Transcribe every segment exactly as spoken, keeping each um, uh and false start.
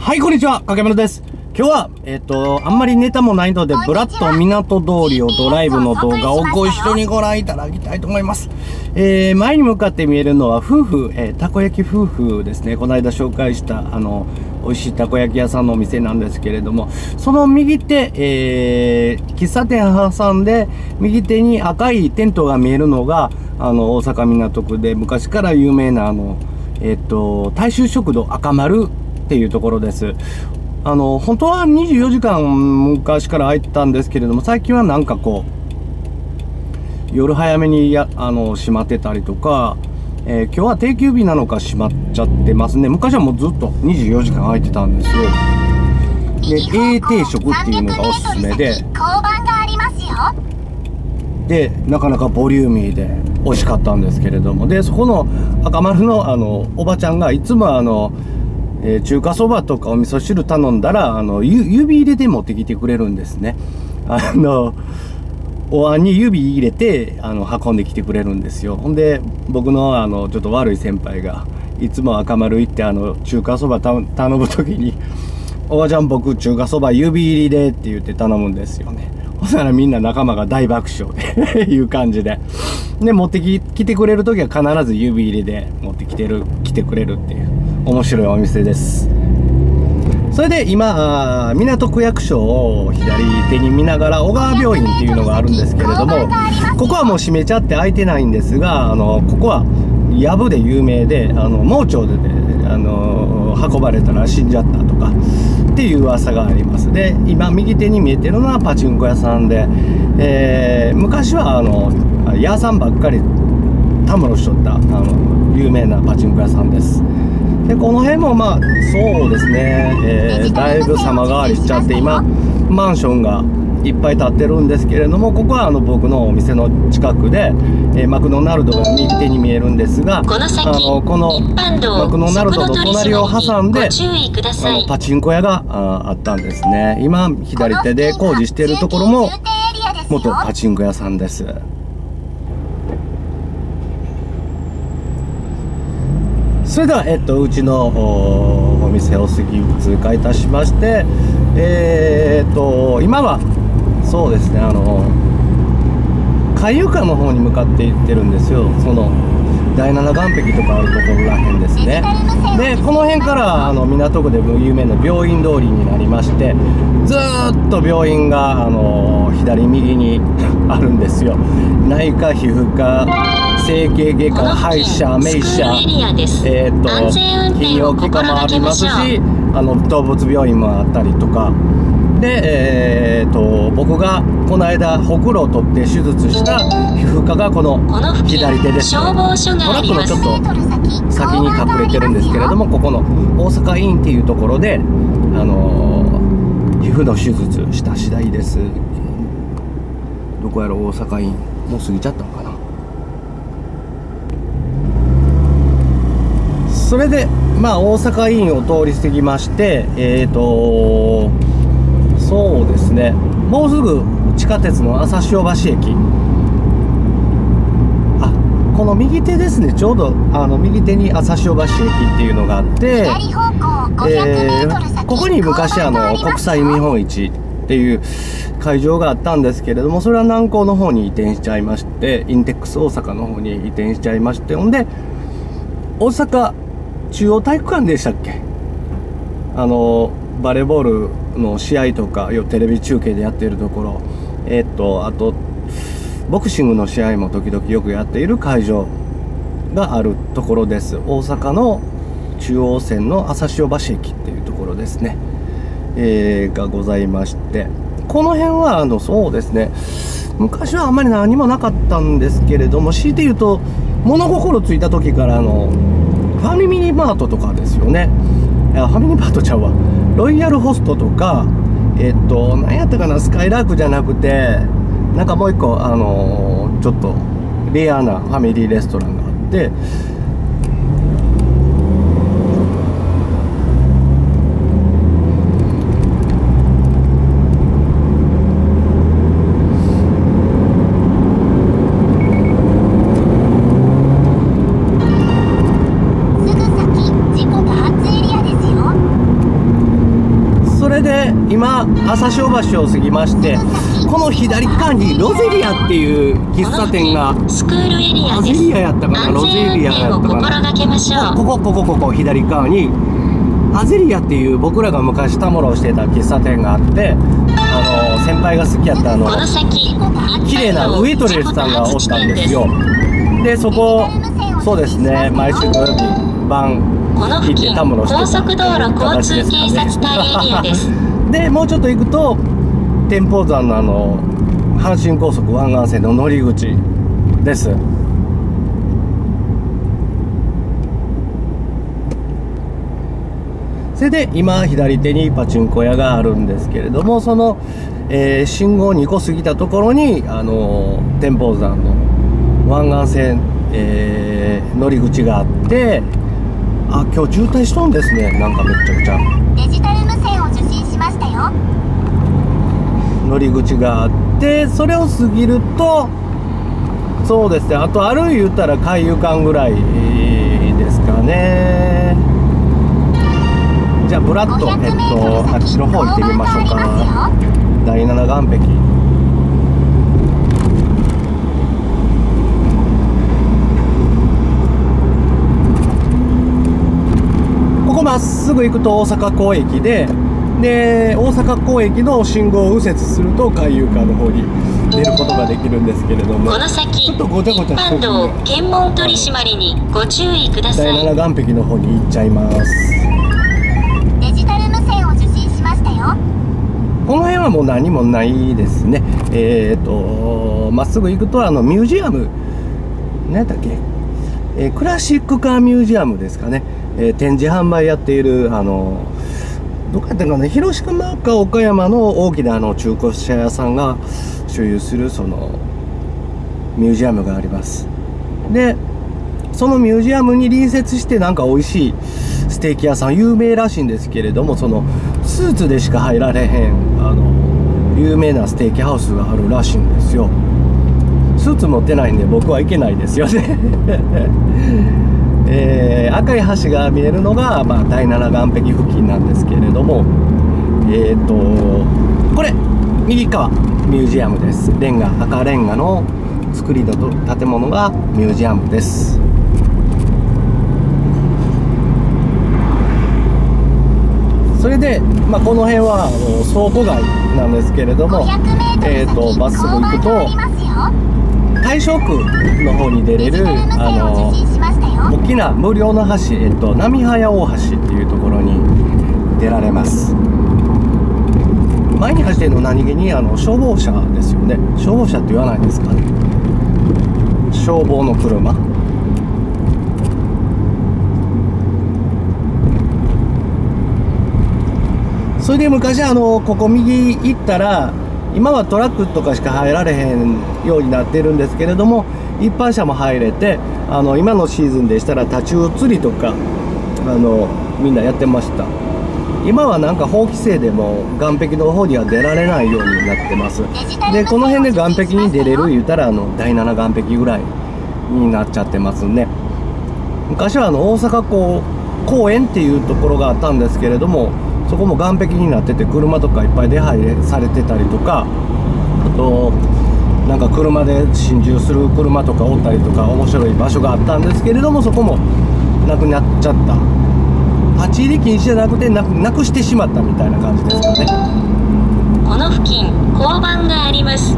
はい、こんにちは、かけむらです。今日は、えっと、あんまりネタもないので、ブラッと港通りをドライブの動画をご一緒にご覧いただきたいと思います。えー、前に向かって見えるのは夫婦、えー、たこ焼き夫婦ですね。この間紹介した、あの、美味しいたこ焼き屋さんのお店なんですけれども、その右手、えー、喫茶店挟んで、右手に赤いテントが見えるのが、あの、大阪港区で昔から有名な、あの、えっと、大衆食堂赤丸っていうところです。あの、本当はにじゅうよじかん昔から開いてたんですけれども、最近はなんかこう、夜早めにや、あの、閉まってたりとか、えー、今日は定休日なのか閉まっちゃってますね。昔はもうずっとにじゅうよじかん開いてたんですよ。で、A 定食っていうのがおすすめで、で、なかなかボリューミーで美味しかったんですけれども、で、そこの赤丸のあの、おばちゃんがいつもあの、えー、中華そばとかお味噌汁頼んだら、あの、ゆ指入れで持ってきてくれるんですね。あの、お椀に指入れて、あの、運んできてくれるんですよ。ほんで、僕の、あの、ちょっと悪い先輩が、いつも赤丸行って、あの、中華そば頼むときに、おばちゃん僕、中華そば指入りでって言って頼むんですよね。ほんならみんな仲間が大爆笑でいう感じで。で、持ってき、来てくれるときは必ず指入りで持ってきてる、来てくれるっていう、面白いお店です。それで今、港区役所を左手に見ながら小川病院っていうのがあるんですけれども、ここはもう閉めちゃって開いてないんですが、あの、ここはやぶで有名で、あの、盲腸で、ね、あの、運ばれたら死んじゃったとかっていう噂があります。で、今右手に見えてるのはパチンコ屋さんで、えー、昔はあの、屋さんばっかりたむろしとったあの有名なパチンコ屋さんです。で、この辺もまあそうですね、えー、だいぶ様変わりしちゃって今マンションがいっぱい建ってるんですけれども、ここはあの僕のお店の近くで、えー、マクドナルドが右手に見えるんですが、 この先、 あのこのマクドナルドの隣を挟んであのパチンコ屋が あ, あったんですね。今左手で工事しているところも元パチンコ屋さんです。それでは、えっと、うちの お, お店を過ぎ通過いたしまして、えー、っと今はそうですね、あの海遊館の方に向かって行ってるんですよ。その第七岸壁とかあるところらへんですね。で、この辺からあの港区で有名な病院通りになりまして、ずーっと病院があの左右にあるんですよ。内科、皮膚科、整形外科、歯医者、名医者、えー、っと泌尿器科もありますし、あの動物病院もあったりとかで、えー、っと僕がこの間ほくろを取って手術した皮膚科がこの左手ですね。トラックのちょっと先に隠れてるんですけれども、ここの大阪院っていうところで、あのー、皮膚の手術した次第です。どこやろ、大阪院もう過ぎちゃったのかな。それでまあ大阪院を通り過ぎまして、えーとそうですね、もうすぐ地下鉄の朝潮橋駅、あ、この右手ですね、ちょうどあの右手に朝潮橋駅っていうのがあって、えー、ここに昔あの国際見本市っていう会場があったんですけれども、それは南港の方に移転しちゃいまして、インテックス大阪の方に移転しちゃいまして、ほんで大阪中央体育館でしたっけ、あのバレーボールの試合とかよテレビ中継でやっているところ、えー、っとあとボクシングの試合も時々よくやっている会場があるところです。大阪の中央線の朝潮橋駅っていうところですね、えー、がございまして、この辺はあのそうですね、昔はあんまり何もなかったんですけれども、強いて言うと物心ついた時からあのファミリーマートとかですよね。いや、ファミリーマートちゃうわ、ロイヤルホストとか、えっと何やったかな、スカイラークじゃなくてなんかもう一個あのー、ちょっとレアなファミリーレストランがあって、 今朝潮橋を過ぎまして、この左側にロゼリアっていう喫茶店が、 スクールエリアです。 ロゼリアやったかな、ロゼリアやったかな、ここここここ左側にアゼリアっていう僕らが昔たむろをしてた喫茶店があって、あの先輩が好きやったあの綺麗なウエイトレスさんがおったんですよ。でそこ、そうですね、毎週土曜日晩行ってたむろしてた形ですかね。でもうちょっと行くと天保山のあの阪神高速湾岸線の乗り口です。それで今左手にパチンコ屋があるんですけれども、その、えー、信号にこ過ぎたところにあの天保山の湾岸線、えー、乗り口があって、あ、今日渋滞しとんですね。なんかめっちゃくちゃデジタル無線を受信しましたよ。 乗り口があって、それを過ぎるとそうですね、あと歩い言ったら海遊館ぐらいですかね。じゃあブラッと、えっと、あっちの方行ってみましょうか。だいなな岸壁、ここまっすぐ行くと大阪港駅で、で大阪港駅の信号を右折すると海遊館の方に出ることができるんですけれども、 この先ちょっとごちゃごちゃしてるんで、 検問取り締まりにご注意ください。 だいなな岸壁の方に行っちゃいます。 デジタル無線を受信しましたよ。 この辺はもう何もないですね。えっとまっすぐ行くとあのミュージアム、何だっけ、えー、クラシックカーミュージアムですかね、えー、展示販売やっている、あのどこやったかな、広島か岡山の大きなあの中古車屋さんが所有するそのミュージアムがあります。でそのミュージアムに隣接してなんか美味しいステーキ屋さん有名らしいんですけれども、そのスーツでしか入られへんあの有名なステーキハウスがあるらしいんですよ。スーツ持ってないんで僕は行けないですよね。えー、赤い橋が見えるのが、まあ、だいなな岸壁付近なんですけれども、えっとこれ右側ミュージアムです。レンガ、赤レンガの作りの建物がミュージアムです。それで、まあ、この辺はあの倉庫街なんですけれども、えーとまっすぐ行くと大正区の方に出れるあの大きな無料の橋、えっと、波早大橋っていうところに出られます。前に走ってるの何気にあの消防車ですよね。消防車って言わないですかね、消防の車。それで昔あのここ右行ったら、今はトラックとかしか入られへんようになってるんですけれども、一般車も入れて、あの今のシーズンでしたら太刀魚釣りとかあのみんなやってました。今はなんか法規制でも岸壁の方には出られないようになってます。でこの辺で岸壁に出れる言うたらあのだいなな岸壁ぐらいになっちゃってますね。昔はあの大阪港公園っていうところがあったんですけれども、そこも岸壁になってて車とかいっぱい出入りされてたりとか、あとなんか車で心中する車とかおったりとか面白い場所があったんですけれども、そこもなくなっちゃった。立ち入り禁止じゃなくてなくなくしてしまったみたいな感じですかね。 この付近交番があります。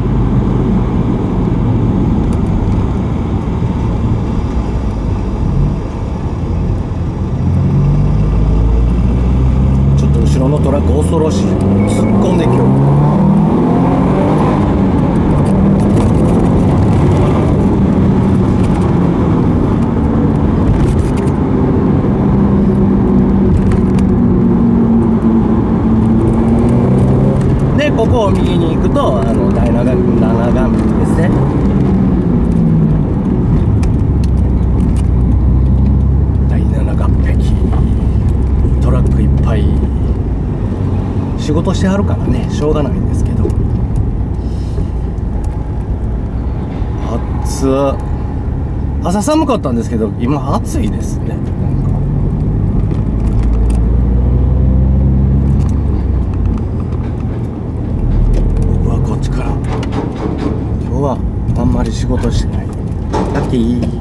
ちょっと後ろのトラック恐ろしい、突っ込んできよる。ここを右に行くとあのだいなな岸壁ですね。だいなな岸壁、トラックいっぱい、仕事してはるからねしょうがないんですけど。暑っ、朝寒かったんですけど今暑いですね。なんか事しない。ラッキー。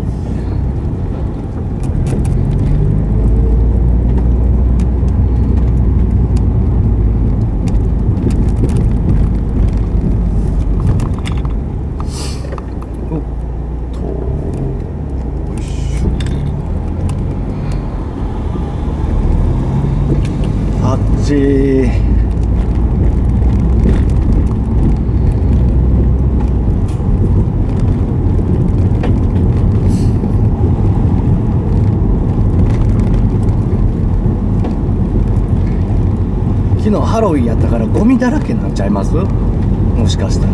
あっち昨日ハロウィンやったからゴミだらけになっちゃいます？もしかしたら。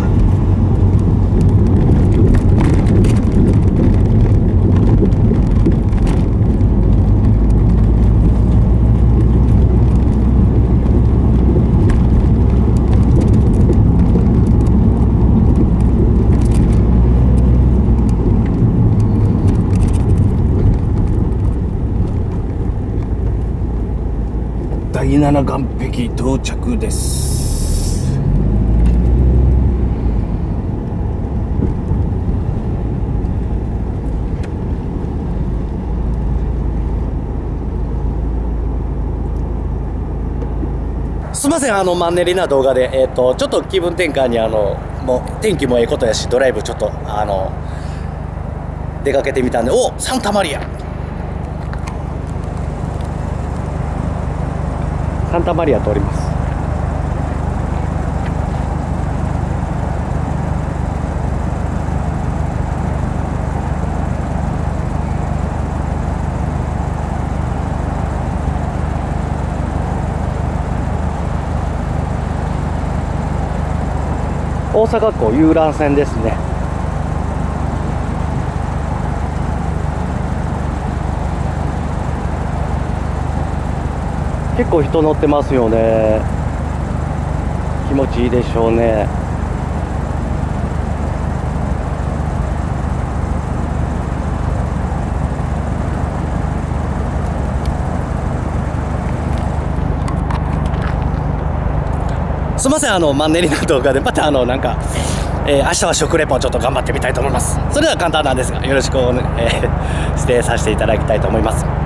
第七岸壁到着です。すいません、あのマンネリな動画で、えー、とちょっと気分転換にあのもう天気もええことやし、ドライブちょっとあの出かけてみたんで、おサンタマリアサンタマリア通ります。大阪港遊覧船ですね。結構人乗ってますよね。気持ちいいでしょうね。すいません、あのマンネリな動画でまたあのなんか、えー、明日は食レポをちょっと頑張ってみたいと思います。それでは簡単なんですがよろしくお、ねえー、指定させていただきたいと思います。